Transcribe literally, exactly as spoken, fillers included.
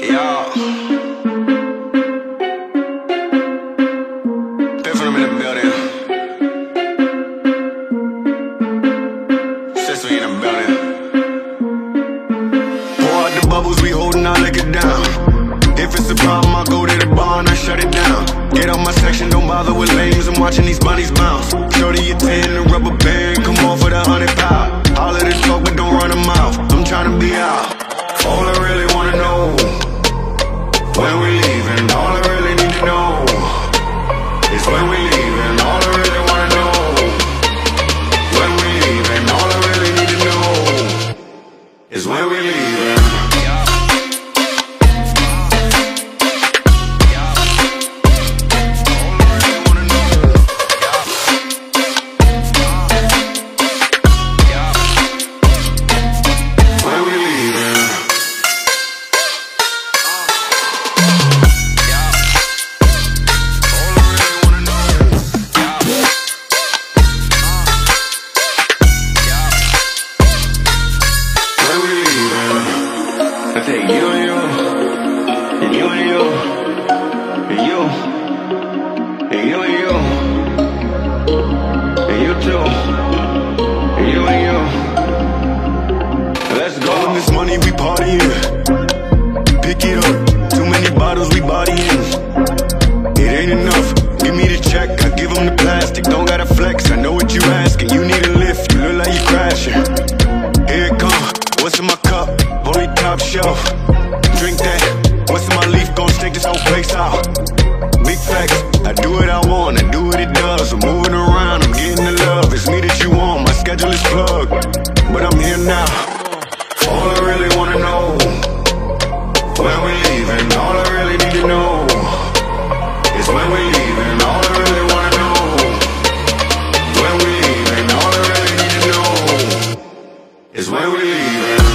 Yeah. Different in the building. Since we in the building. Pour out the bubbles, we holding our liquor down. If it's a problem, I'll go to the bar and I shut it down. Get out my section, don't bother with lames. I'm watching these bunnies bounce. Shorty your ten, the rubber band, come on for the hundred pound. All of the talk, but don't run a mouth. I'm trying to be out. All I really wanna know, when we leaving, all I really need to know is when we leaving, all I really wanna know. When we leaving, all I really need to know is when we leaving. I take you and you, and you and you, and you, and you and you, and you too, and you and you. Let's go. All this money we partying, pick it up. Too many bottles we bodying. It ain't enough. Give me the check, I give them the plastic. Don't gotta flex. I know what you asking. You need a lift. You look like you crashing. Here it come. What's in my cup? Only top shelf. Drink that. What's in my leaf? Gon' stink this whole place out. Big facts. I do what I want. I do what it does. I'm moving around. I'm getting the love. It's me that you want. My schedule is plugged, but I'm here now. All I really wanna know, when we leaving. All I really need to know is when we leaving. All I really wanna know, when we leaving. All I really need to know is when we leaving.